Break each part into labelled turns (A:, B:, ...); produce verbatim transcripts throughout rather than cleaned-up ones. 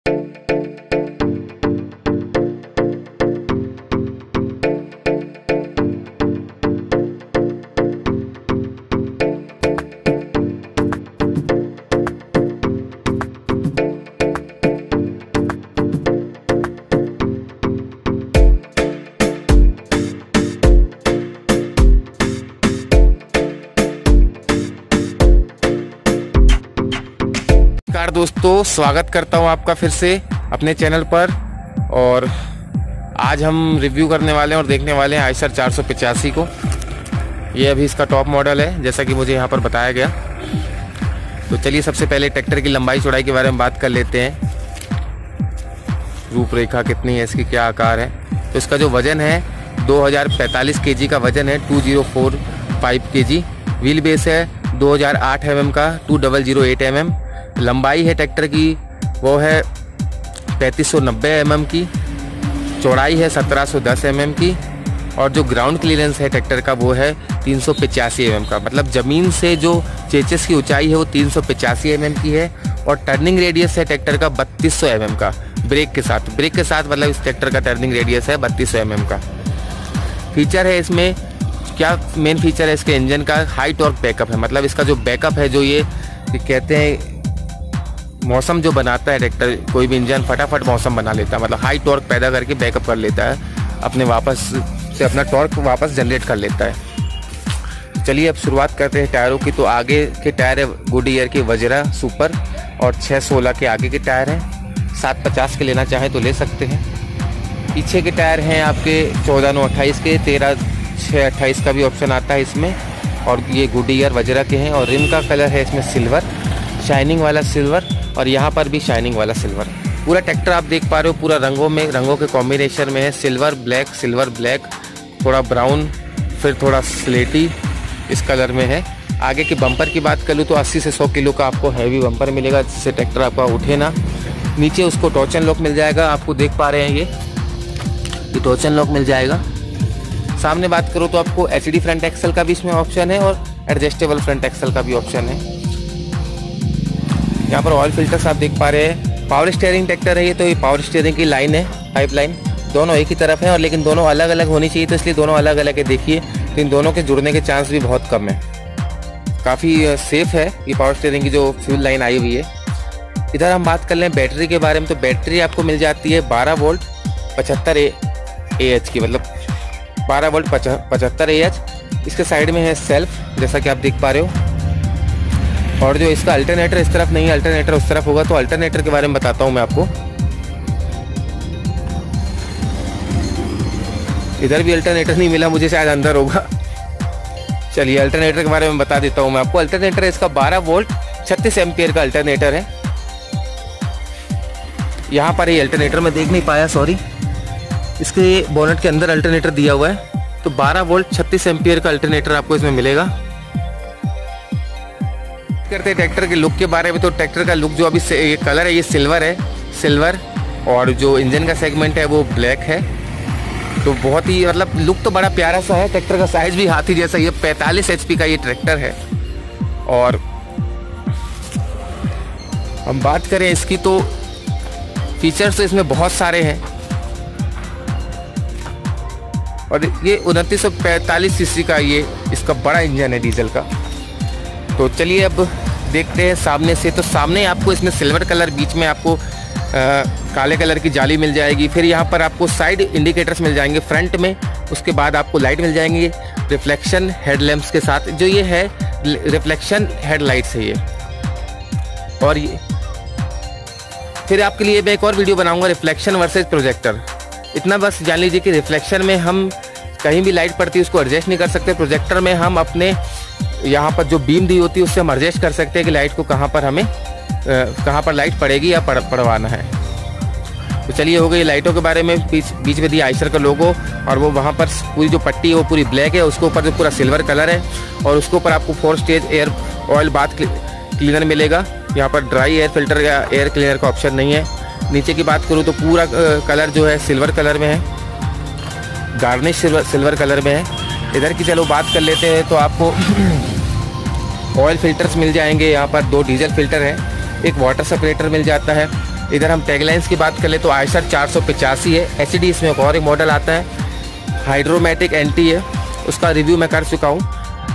A: नमस्कार दोस्तों, स्वागत करता हूं आपका फिर से अपने चैनल पर। और आज हम रिव्यू करने वाले हैं और देखने वाले हैं आयशर चार सौ पचासी को। ये अभी इसका टॉप मॉडल है जैसा कि मुझे यहाँ पर बताया गया। तो चलिए सबसे पहले ट्रैक्टर की लंबाई चौड़ाई के बारे में बात कर लेते हैं। रूपरेखा कितनी है इसकी, क्या आकार है। तो इसका जो वजन है दो हज़ार पैंतालीस केजी का वजन है, two zero four five KG. Wheel base है दो हज़ार आठ एम एम का, two double zero eight M M. लंबाई है ट्रैक्टर की वो है पैंतीस सौ नब्बे एम एम की। चौड़ाई है सत्रह सौ दस एम एम की। और जो ग्राउंड क्लियरेंस है ट्रैक्टर का वो है तीन सौ पचासी एम एम का। मतलब ज़मीन से जो चेचेस की ऊंचाई है वो तीन सौ पचासी एम एम की है। और टर्निंग रेडियस है ट्रैक्टर का बत्तीस सौ एम एम का ब्रेक के साथ। ब्रेक के साथ मतलब इस ट्रैक्टर का टर्निंग रेडियस है बत्तीस सौ एम एम का। फीचर है इसमें, क्या मेन फीचर है इसके इंजन का, हाई टॉर्क बैकअप है। मतलब इसका जो बैकअप है, जो ये कहते हैं मौसम जो बनाता है ट्रैक्टर, कोई भी इंजन फटाफट मौसम बना लेता है। मतलब हाई टॉर्क पैदा करके बैकअप कर लेता है, अपने वापस से अपना टॉर्क वापस जनरेट कर लेता है। चलिए अब शुरुआत करते हैं टायरों की। तो आगे के टायर है गुडियर के वज्रा सुपर और छः सोलह के आगे के टायर हैं। सात पचास के लेना चाहें तो ले सकते हैं। पीछे के टायर हैं आपके चौदह नौ अट्ठाईस के, तेरह छः अट्ठाईस का भी ऑप्शन आता है इसमें। और ये गुडियर वज्रा के हैं। और रिम का कलर है इसमें सिल्वर, शाइनिंग वाला सिल्वर। और यहाँ पर भी शाइनिंग वाला सिल्वर। पूरा ट्रैक्टर आप देख पा रहे हो पूरा रंगों में, रंगों के कॉम्बिनेशन में है। सिल्वर ब्लैक, सिल्वर ब्लैक, थोड़ा ब्राउन, फिर थोड़ा स्लेटी इस कलर में है। आगे के बम्पर की बात कर लूँ तो अस्सी से सौ किलो का आपको हैवी बम्पर मिलेगा, जिससे ट्रैक्टर आपका उठे ना। नीचे उसको टॉर्चन लॉक मिल जाएगा, आपको देख पा रहे हैं ये ये टॉर्चन लॉक मिल जाएगा। सामने बात करो तो आपको एच डी फ्रंट एक्सल का भी इसमें ऑप्शन है और एडजस्टेबल फ्रंट एक्सल का भी ऑप्शन है। यहाँ पर ऑयल फिल्टर्स आप देख पा रहे हैं। पावर स्टीयरिंग ट्रैक्टर है ये, तो ये पावर स्टीयरिंग की लाइन है, पाइप लाइन दोनों एक ही तरफ है। और लेकिन दोनों अलग अलग होनी चाहिए, तो इसलिए दोनों अलग अलग है। देखिए तो इन दोनों के जुड़ने के चांस भी बहुत कम है। काफ़ी सेफ है ये पावर स्टीयरिंग की जो फ्यूल लाइन आई हुई है। इधर हम बात कर लें बैटरी के बारे में, तो बैटरी आपको मिल जाती है बारह वोल्ट पचहत्तर ए एच की। मतलब बारह वोल्ट पचहत्तर ए एच। इसके साइड में है सेल्फ, जैसा कि आप देख पा रहे हो। और जो इसका अल्टरनेटर इस तरफ नहीं है, अल्टरनेटर उस तरफ होगा। तो अल्टरनेटर के बारे में बताता हूं मैं आपको। इधर भी अल्टरनेटर नहीं मिला मुझे, शायद अंदर होगा। चलिए अल्टरनेटर के बारे में बता देता हूं मैं आपको। अल्टरनेटर इसका बारह वोल्ट छत्तीस एम्पियर का अल्टरनेटर है। यहाँ पर ये अल्टरनेटर मैं देख नहीं पाया, सॉरी। इसके बोनट के अंदर अल्टरनेटर दिया हुआ है। तो बारह वोल्ट छत्तीस एम्पियर का अल्टरनेटर आपको इसमें मिलेगा। करते हैं ट्रैक्टर के लुक के बारे में। तो ट्रैक्टर का लुक जो अभी ये कलर है ये सिल्वर है, सिल्वर। और जो इंजन का सेगमेंट है वो ब्लैक है। तो बहुत ही मतलब लुक तो बड़ा प्यारा सा है। ट्रैक्टर का साइज भी हाथी जैसा, ये पैंतालीस एच पी का ये ट्रैक्टर है। और हम बात करें इसकी तो फीचर्स तो इसमें बहुत सारे हैं। और ये उनतीस सौ पैंतालीस सीसी का ये इसका बड़ा इंजन है डीजल का। तो चलिए अब देखते हैं सामने से। तो सामने आपको इसमें सिल्वर कलर, बीच में आपको आ, काले कलर की जाली मिल जाएगी। फिर यहाँ पर आपको साइड इंडिकेटर्स मिल जाएंगे फ्रंट में। उसके बाद आपको लाइट मिल जाएंगी रिफ्लेक्शन हेडलैम्प्स के साथ। जो ये है रिफ्लेक्शन हेडलाइट्स है ये। और ये फिर आपके लिए मैं एक और वीडियो बनाऊंगा रिफ्लेक्शन वर्सेज प्रोजेक्टर। इतना बस जान लीजिए कि रिफ्लेक्शन में हम कहीं भी लाइट पड़ती है उसको एडजस्ट नहीं कर सकते। प्रोजेक्टर में हम अपने यहाँ पर जो बीम दी होती है उससे हम एडजस्ट कर सकते हैं कि लाइट को कहाँ पर हमें कहाँ पर लाइट पड़ेगी या पड़ पड़वाना है। तो चलिए हो गई लाइटों के बारे में। बीच बीच में दी आयशर का लोगो, और वो वहाँ पर पूरी जो पट्टी है वो पूरी ब्लैक है। उसके ऊपर जो पूरा सिल्वर कलर है। और उसके ऊपर आपको four stage air oil bath cleaner मिलेगा। यहाँ पर ड्राई एयर फिल्टर या एयर क्लीनर का ऑप्शन नहीं है। नीचे की बात करूँ तो पूरा कलर जो है सिल्वर कलर में है, गार्निश सिल्वर सिल्वर कलर में है। इधर की चलो बात कर लेते हैं। तो आपको ऑयल फिल्टर्स मिल जाएंगे। यहाँ पर दो डीजल फिल्टर है, एक वाटर सेपरेटर मिल जाता है। इधर हम टैगलाइंस की बात कर ले तो आयशर चार सौ पचासी है। एच डी इसमें एक और एक मॉडल आता है, हाइड्रोमेटिक एंटी है, उसका रिव्यू मैं कर चुका हूँ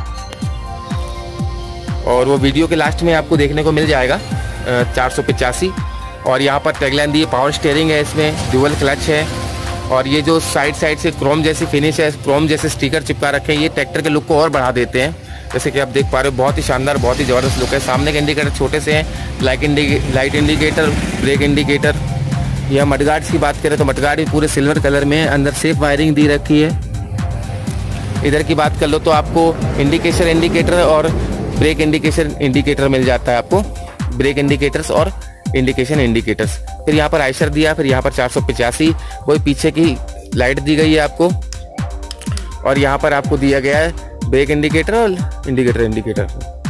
A: और वो वीडियो के लास्ट में आपको देखने को मिल जाएगा। चार सौ पचासी और यहाँ पर टैगलाइन दी, पावर स्टीयरिंग है, इसमें ड्यूअल क्लच है और ये जो साइड साइड से क्रोम जैसी फिनिश है, क्रोम जैसे स्टिकर चिपका रखे हैं, ये ट्रैक्टर के लुक को और बढ़ा देते हैं। जैसे कि आप देख पा रहे हो, बहुत ही शानदार, बहुत ही ज़बरदस्त लुक है। सामने के इंडिकेटर छोटे से हैं, लाइट इंडिके लाइट इंडिकेटर, ब्रेक इंडिकेटर। यह मडगार्ड्स की बात करें तो मडगार्ड भी पूरे सिल्वर कलर में है, अंदर सेफ वायरिंग दी रखी है। इधर की बात कर लो तो आपको इंडिकेशन इंडिकेटर और ब्रेक इंडिकेशन इंडिकेटर मिल जाता है आपको, ब्रेक इंडिकेटर्स और इंडिकेशन इंडिकेटर्स। फिर यहाँ पर आयशर दिया, फिर यहाँ पर चार सौ पचासी, वही पीछे की लाइट दी गई है आपको और यहाँ पर आपको दिया गया है ब्रेक इंडिकेटर और इंडिकेटर इंडिकेटर।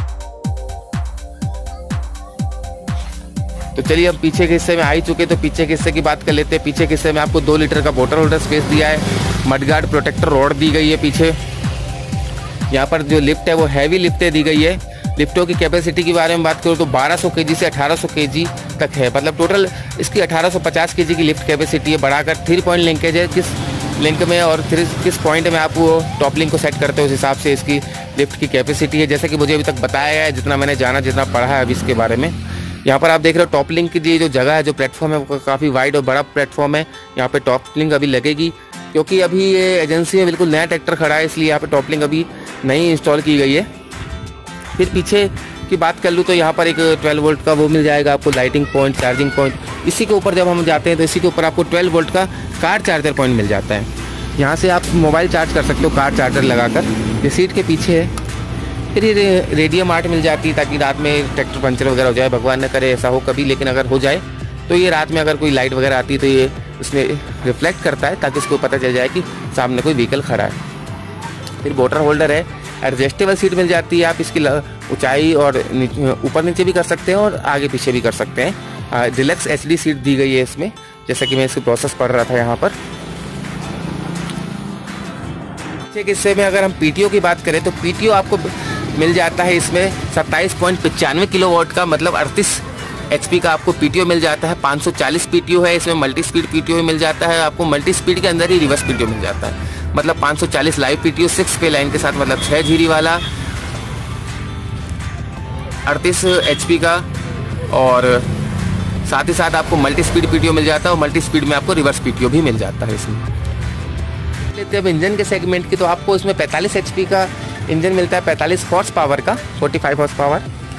A: तो चलिए अब पीछे के हिस्से में आ ही चुके, तो पीछे के हिस्से की बात कर लेते हैं। पीछे के हिस्से में आपको दो लीटर का वाटर होल्डर स्पेस दिया है, मडगार्ड प्रोटेक्टर रॉड दी गई है पीछे। यहाँ पर जो लिफ्ट है वो हैवी लिफ्टें दी गई है। लिफ्टों की कैपेसिटी के बारे में बात करूँ तो बारह सौ केजी से अठारह सौ केजी तक है, मतलब टोटल इसकी अठारह सौ पचास केजी की लिफ्ट कैपेसिटी है। बढ़ाकर थ्री पॉइंट लिंकेज है, किस लिंक में और थ्री किस पॉइंट में आप वो टॉप लिंक को सेट करते हो, उस हिसाब से इसकी लिफ्ट की कैपेसिटी है। जैसे कि मुझे अभी तक बताया गया है, जितना मैंने जाना, जितना पढ़ा है अभी इसके बारे में। यहाँ पर आप देख रहे हो टॉप लिंक की लिए जो जगह है, जो प्लेटफॉर्म है वो काफ़ी वाइड और बड़ा प्लेटफॉर्म है। यहाँ पे टॉप लिंक अभी लगेगी क्योंकि अभी ये एजेंसी में बिल्कुल नया ट्रैक्टर खड़ा है, इसलिए यहाँ पे टॉप लिंक अभी नहीं इंस्टॉल की गई है। फिर पीछे की बात कर लूँ तो यहाँ पर एक ट्वेल्व वोल्ट का वो मिल जाएगा आपको, लाइटिंग पॉइंट, चार्जिंग पॉइंट। इसी के ऊपर जब हम जाते हैं तो इसी के ऊपर आपको ट्वेल्व वोल्ट का कार चार्जर पॉइंट मिल जाता है। यहाँ से आप मोबाइल चार्ज कर सकते हो कार चार्जर लगाकर। ये सीट के पीछे है। फिर ये रेडियम आर्ट मिल जाती है ताकि रात में ट्रैक्टर पंचर वगैरह हो जाए, भगवान न करे ऐसा हो कभी, लेकिन अगर हो जाए तो ये रात में अगर कोई लाइट वगैरह आती है तो ये उसमें रिफ्लेक्ट करता है ताकि उसको पता चल जाए कि सामने कोई व्हीकल खड़ा है। फिर वाटर होल्डर है, एडजस्टेबल सीट मिल जाती है, आप इसकी ऊंचाई और ऊपर नीचे भी कर सकते हैं और आगे पीछे भी कर सकते हैं। डिलक्स एचडी सीट दी गई है इसमें, जैसा कि मैं इसकी प्रोसेस पढ़ रहा था यहाँ पर। पीछे के हिस्से में अगर हम पीटीओ की बात करें तो पीटीओ आपको मिल जाता है इसमें सत्ताईस पॉइंट पचानवे किलो वाट का, मतलब अड़तीस एचपी का आपको पीटीओ मिल जाता है। पाँच सौ चालीस पीटीओ है इसमें, मल्टी स्पीड पीटीओ मिल जाता है आपको। मल्टी स्पीड के अंदर ही रिवर्स पीटीओ मिल जाता है, मतलब पाँच सौ चालीस लाइव पीटीओ सिक्स पे लाइन के साथ, मतलब छः जीरी वाला अड़तीस एचपी का, और साथ ही साथ आपको मल्टी स्पीड पीटीओ मिल जाता है और मल्टी स्पीड में आपको रिवर्स पीटीओ भी मिल जाता है इसमें। लेते हैं अब इंजन के सेगमेंट की, तो आपको इसमें पैंतालीस एचपी का इंजन मिलता है, पैंतालीस हॉर्स पावर का, पैंतालीस हॉर्स पावर,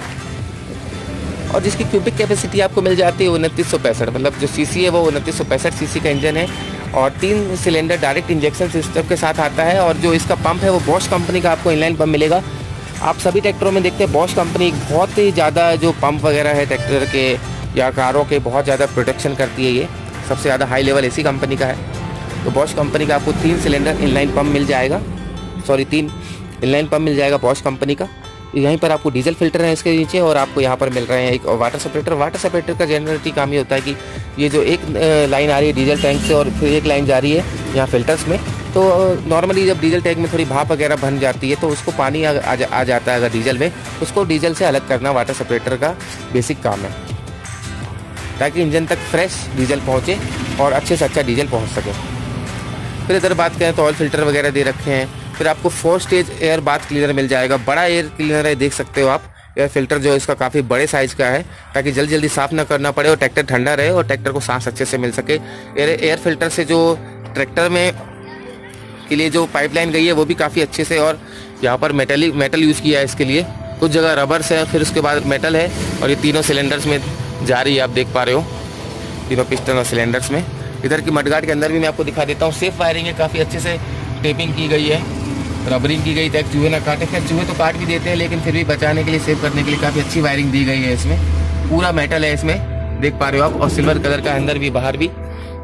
A: और जिसकी क्यूबिक कैपेसिटी आपको मिल जाती है उनतीस सौ पैंसठ, मतलब जो सीसी है वो उनतीस सौ पैंसठ सीसी का इंजन है और तीन सिलेंडर डायरेक्ट इंजेक्शन सिस्टम के साथ आता है। और जो इसका पंप है वो बॉश कंपनी का आपको इनलाइन पंप मिलेगा। आप सभी ट्रैक्टरों में देखते हैं बॉश कंपनी बहुत ही ज़्यादा जो पंप वगैरह है ट्रैक्टर के या कारों के, बहुत ज़्यादा प्रोटेक्शन करती है। ये सबसे ज़्यादा हाई लेवल इसी कंपनी का है। तो बॉश कंपनी का आपको तीन सिलेंडर इनलाइन पंप मिल जाएगा, सॉरी तीन इनलाइन पंप मिल जाएगा बॉश कंपनी का। यहीं पर आपको डीजल फिल्टर है इसके नीचे, और आपको यहाँ पर मिल रहे हैं एक वाटर सेपरेटर। वाटर सेपरेटर का जनरली काम ये होता है कि ये जो एक लाइन आ रही है डीजल टैंक से और फिर एक लाइन जा रही है यहाँ फिल्टर्स में, तो नॉर्मली जब डीजल टैंक में थोड़ी भाप वगैरह बन जाती है तो उसको पानी आ, आ, जा, आ जाता है अगर डीजल में, उसको डीजल से अलग करना वाटर सेपरेटर का बेसिक काम है, ताकि इंजन तक फ्रेश डीजल पहुँचे और अच्छे से अच्छा डीजल पहुँच सके। फिर इधर बात करें तो ऑयल फिल्टर वगैरह दे रखे हैं। फिर आपको four stage air bath cleaner मिल जाएगा, बड़ा एयर क्लीनर है, देख सकते हो आप। एयर फिल्टर जो इसका काफ़ी बड़े साइज़ का है ताकि जल्दी जल्दी साफ़ ना करना पड़े और ट्रैक्टर ठंडा रहे और ट्रैक्टर को सांस अच्छे से मिल सके। एयर एयर फिल्टर से जो ट्रैक्टर में के लिए जो पाइपलाइन गई है वो भी काफ़ी अच्छे से, और यहाँ पर मेटल मेटल यूज़ किया है इसके लिए, कुछ जगह रबर से है, फिर उसके बाद मेटल है, और ये तीनों सिलेंडर्स में जा रही है, आप देख पा रहे हो तीनों पिस्टन और सिलेंडर्स में। इधर की मडगार्ड के अंदर भी मैं आपको दिखा देता हूँ, सेफ वायरिंग है, काफ़ी अच्छे से टेपिंग की गई है, रबरिंग की गई ताकि चूहे ना काटे। खैर चूहे तो काट भी देते हैं, लेकिन फिर भी बचाने के लिए, सेव करने के लिए काफ़ी अच्छी वायरिंग दी गई है इसमें। पूरा मेटल है इसमें, देख पा रहे हो आप, और सिल्वर कलर का अंदर भी बाहर भी।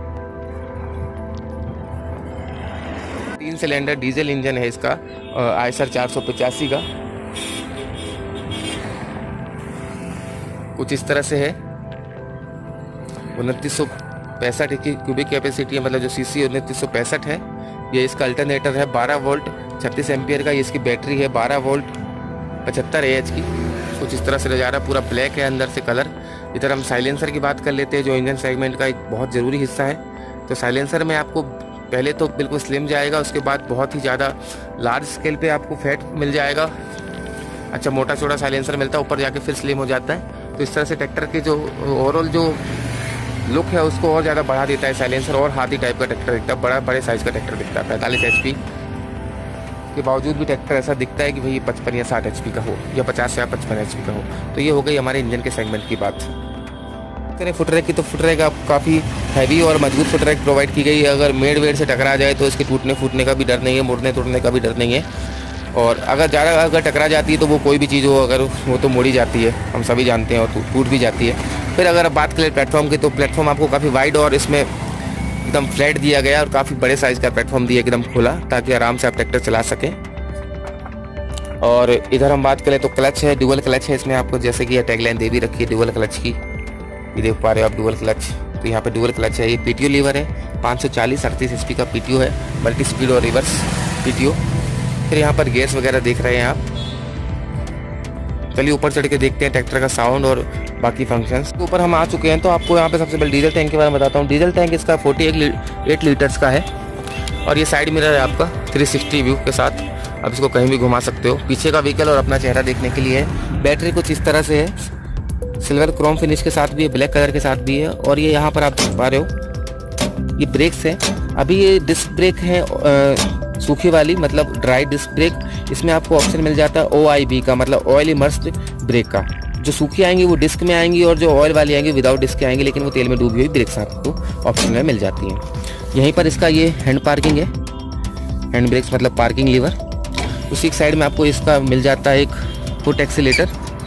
A: तीन सिलेंडर डीजल इंजन है इसका, आयशर चार सौ पचासी का, कुछ इस तरह से है। उनतीस सौ पैंसठ की क्यूबिक कैपेसिटी है, मतलब जो सीसी उनतीस सौ पैंसठ है। ये इसका अल्टरनेटर है बारह वोल्ट छत्तीस एम्पियर का। ये इसकी बैटरी है बारह वोल्ट पचहत्तर ए एच की, कुछ इस तरह से नज़ारा, पूरा ब्लैक है अंदर से कलर। इधर हम साइलेंसर की बात कर लेते हैं, जो इंजन सेगमेंट का एक बहुत ज़रूरी हिस्सा है। तो साइलेंसर में आपको पहले तो बिल्कुल स्लिम जाएगा, उसके बाद बहुत ही ज़्यादा लार्ज स्केल पे आपको फैट मिल जाएगा। अच्छा मोटा चौड़ा साइलेंसर मिलता है, ऊपर जाके फिर स्लिम हो जाता है। तो इस तरह से ट्रैक्टर के जो ओवरऑल जो लुक है उसको और ज़्यादा बढ़ा देता है साइलेंसर, और हाथी टाइप का ट्रैक्टर दिखता है, बड़ा बड़े साइज़ का ट्रैक्टर दिखता है। पैंतालीस एच पी के बावजूद भी ट्रैक्टर ऐसा दिखता है कि भाई पचपन या साठ एच पी का हो, या पचास या पचपन एच पी का हो। तो ये हो गई हमारे इंजन के सेगमेंट की बात। करें फुटरेक की, तो फुटरेक आप काफ़ी हैवी और मजबूत फुटरेक प्रोवाइड की गई है। अगर मेड वेड से टकरा जाए तो इसके टूटने फूटने का भी डर नहीं है, मुड़ने तोड़ने का भी डर नहीं है। और अगर ज़्यादा अगर टकरा जाती है तो वो कोई भी चीज़ हो, अगर वो तो मोड़ी जाती है, हम सभी जानते हैं, और टूट भी जाती है। फिर अगर आप बात करें प्लेटफॉर्म की, तो प्लेटफॉर्म आपको काफ़ी वाइड और इसमें एकदम फ्लैट दिया गया, और काफ़ी बड़े साइज़ का प्लेटफॉर्म दिया एकदम खुला, ताकि आराम से आप ट्रैक्टर चला सकें। और इधर हम बात करें तो क्लच है, डुअल क्लच है इसमें आपको, जैसे कि यह टैगलाइन दे भी रखी है डुअल क्लच की, ये देख पा रहे हो आप डुअल क्लच। तो यहाँ पे डुअल क्लच है। ये पीटीओ लीवर है, पाँच सौ चालीस अड़तीस एचपी का पीटीओ है, मल्टी स्पीड और रिवर्स पीटीओ। फिर यहाँ पर गेयर्स वगैरह देख रहे हैं आप। चलिए ऊपर चढ़ के देखते हैं ट्रैक्टर का साउंड और बाकी फंक्शंस। ऊपर हम आ चुके हैं, तो आपको यहाँ पे सबसे पहले डीजल टैंक के बारे में बताता हूँ। डीजल टैंक इसका अड़तालीस लीटर्स का है, और ये साइड मिरर है आपका तीन सौ साठ व्यू के साथ, अब इसको कहीं भी घुमा सकते हो। पीछे का व्हीकल और अपना चेहरा देखने के लिए है। बैटरी कुछ इस तरह से है, सिल्वर क्रोम फिनिश के साथ भी है, ब्लैक कलर के साथ भी है। और ये यहाँ पर आप देख पा रहे हो ये ब्रेक्स है। अभी ये डिस्क ब्रेक है सूखी वाली, मतलब ड्राई डिस्क ब्रेक। इसमें आपको ऑप्शन मिल जाता है ओ आई बी का, मतलब ऑयल इमर्स्ड ब्रेक का। जो सूखी आएंगी वो डिस्क में आएंगी, और जो ऑयल वाली आएंगी विदाउट डिस्क के आएंगी, लेकिन वो तेल में डूबी हुई ब्रेक्स आपको ऑप्शन में मिल जाती हैं। यहीं पर इसका ये हैंड पार्किंग है, हैंड ब्रेक्स मतलब पार्किंग लीवर। उसी साइड में आपको इसका मिल जाता है एक फुट एक्सीलेटर।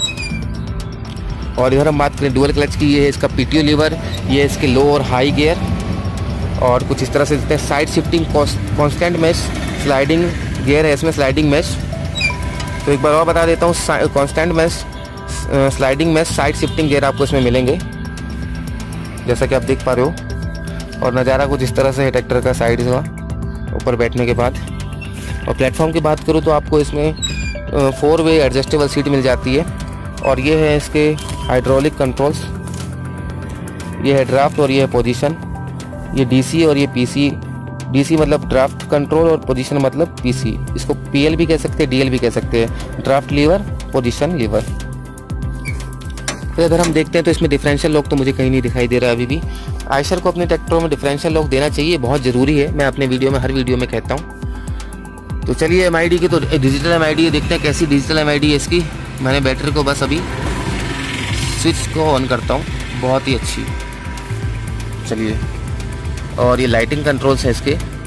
A: और इधर हम बात करें डुअल क्लच की, ये है इसका पीटीओ लीवर, ये इसके लो और हाई गियर, और कुछ इस तरह से देखते हैं। Side shifting constant mesh sliding gear है इसमें, स्लाइडिंग मैश। तो एक बार और बता देता हूँ, constant mesh sliding mesh side shifting gear आपको इसमें मिलेंगे, जैसा कि आप देख पा रहे हो। और नज़ारा कुछ इस तरह से है ट्रैक्टर का साइड का ऊपर बैठने के बाद। और प्लेटफॉर्म की बात करूँ तो आपको इसमें फोर वे एडजस्टेबल सीट मिल जाती है। और ये है इसके हाइड्रोलिक कंट्रोल्स, ये है ड्राफ्ट और ये है पोजीशन, ये डीसी और ये पीसी। डीसी मतलब ड्राफ्ट कंट्रोल और पोजीशन मतलब पीसी। इसको पीएल भी कह सकते हैं, डीएल भी कह सकते हैं, ड्राफ्ट लीवर, पोजीशन लीवर। तो अगर हम देखते हैं तो इसमें डिफरेंशियल लॉक तो मुझे कहीं नहीं दिखाई दे रहा अभी भी। आयशर को अपने ट्रैक्टरों में डिफरेंशियल लॉक देना चाहिए, बहुत ज़रूरी है, मैं अपने वीडियो में हर वीडियो में कहता हूँ। तो चलिए एम आई डी की, तो डिजिटल एम आई डी देखते हैं कैसी डिजिटल एम आई डी है इसकी। मैंने बैटरी को बस अभी स्विच को ऑन करता हूँ, बहुत ही अच्छी। चलिए, और ये लाइटिंग कंट्रोल्स है इसके,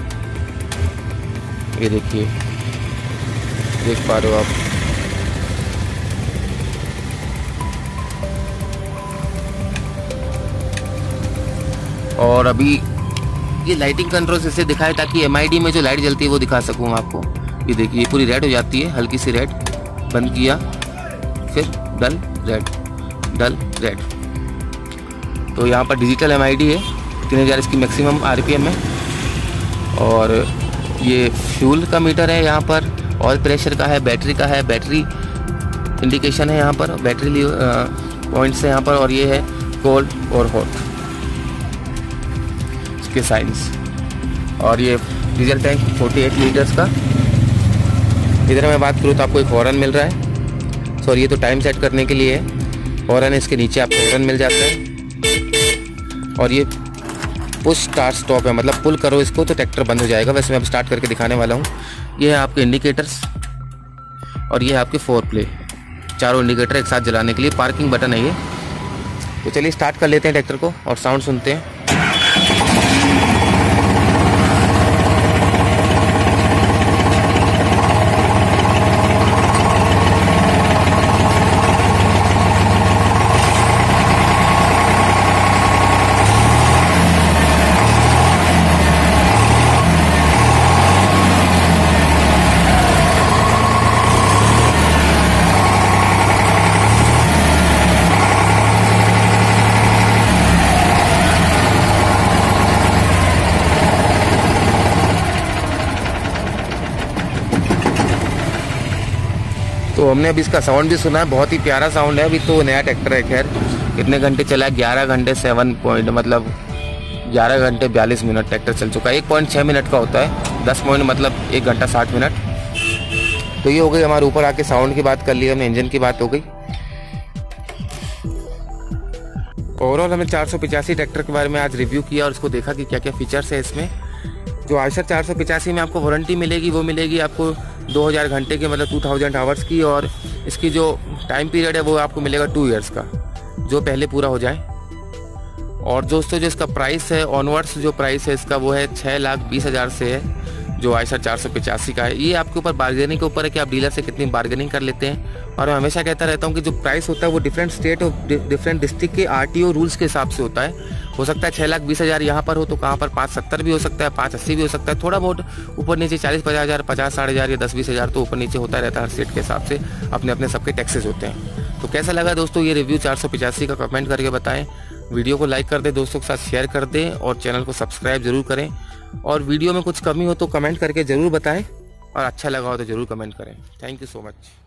A: ये देखिए, देख पा रहे हो आप। और अभी ये लाइटिंग कंट्रोल्स इससे दिखाए ताकि एम आई डी में जो लाइट जलती है वो दिखा सकूँ आपको। ये देखिए पूरी रेड हो जाती है, हल्की सी रेड, बंद किया फिर डल रेड, डल रेड। तो यहाँ पर डिजिटल एम आई डी है, तीन हज़ार इसकी मैक्सिमम आर पी एम है। और ये फ्यूल का मीटर है, यहाँ पर ऑयल प्रेशर का है, बैटरी का है, बैटरी इंडिकेशन है यहाँ पर, बैटरी पॉइंट्स है यहाँ पर। और ये है कोल्ड और हॉट इसके साइंस। और ये डीजल टैंक अड़तालीस लीटर्स का। इधर मैं बात करूँ तो आपको एक हॉर्न मिल रहा है, सॉरी ये तो टाइम सेट करने के लिए है। हॉर्न इसके नीचे आपको हॉर्न मिल जाता है। और ये पुश स्टार्ट स्टॉप है, मतलब पुल करो इसको तो ट्रैक्टर बंद हो जाएगा। वैसे मैं अब स्टार्ट करके दिखाने वाला हूँ। ये है आपके इंडिकेटर्स, और ये है आपके फोर प्ले, चारों इंडिकेटर एक साथ जलाने के लिए। पार्किंग बटन है ये। तो चलिए स्टार्ट कर लेते हैं ट्रैक्टर को और साउंड सुनते हैं। तो हमने अभी इसका साउंड भी सुना है, बहुत ही प्यारा साउंड है। अभी तो नया ट्रैक्टर है। खैर कितने घंटे चला है? ग्यारह घंटे सेवन पॉइंट मतलब ग्यारह घंटे बयालीस मिनट ट्रैक्टर चल चुका है। एक पॉइंट छः मिनट का होता है, दस पॉइंट मतलब एक घंटा साठ मिनट। तो ये हो गई हमारे ऊपर आके साउंड की बात कर ली हमने, इंजन की बात हो गई। ओवरऑल हमने चार सौ पिचासी ट्रैक्टर के बारे में आज रिव्यू किया और इसको देखा कि क्या क्या फीचर्स है इसमें। जो आयशर चार सौ पिचासी में आपको वारंटी मिलेगी वो मिलेगी आपको दो हज़ार घंटे की मतलब दो हज़ार आवर्स की, और इसकी जो टाइम पीरियड है वो आपको मिलेगा टू इयर्स का, जो पहले पूरा हो जाए। और दोस्तों जो इसका प्राइस है ऑनवर्ड्स, जो प्राइस है इसका वो है छः लाख बीस हज़ार से है, जो आयशर चार सौ पिचासी का है। ये आपके ऊपर बार्गेनिंग के ऊपर है कि आप डीलर से कितनी बार्गेनिंग कर लेते हैं। और मैं हमेशा कहता रहता हूँ कि जो प्राइस होता है वो डिफरेंट स्टेट और डिफरेंट डिस्ट्रिक्ट के आरटीओ रूल्स के हिसाब से होता है। हो सकता है छः लाख बीस हज़ार यहाँ पर हो तो कहाँ पर पाँच सत्तर भी हो सकता है, पाँच अस्सी भी हो सकता है, थोड़ा बहुत ऊपर नीचे चालीस पचास हज़ार पचास साठ हज़ार या दस बीस हज़ार तो ऊपर नीचे होता रहता है। हर स्टेट के हिसाब से अपने अपने सबके टैक्सेस होते हैं। तो कैसा लगा दोस्तों ये रिव्यू चार सौ पिचासी का? कमेंट करके बताएं। वीडियो को लाइक कर दें, दोस्तों के साथ शेयर कर दें और चैनल को सब्सक्राइब जरूर करें। और वीडियो में कुछ कमी हो तो कमेंट करके ज़रूर बताएं और अच्छा लगा हो तो ज़रूर कमेंट करें। Thank you so much.